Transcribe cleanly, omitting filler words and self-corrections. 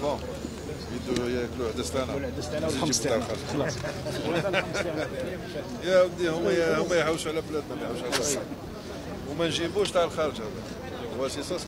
بون يدو ياكلوا عدستانه الخمس تاعنا خلاص. يا ودي هما يحوشوا على بلادنا، ما يحوشوا على الخارج، وما نجيبوش تاع الخارج هذا هو سي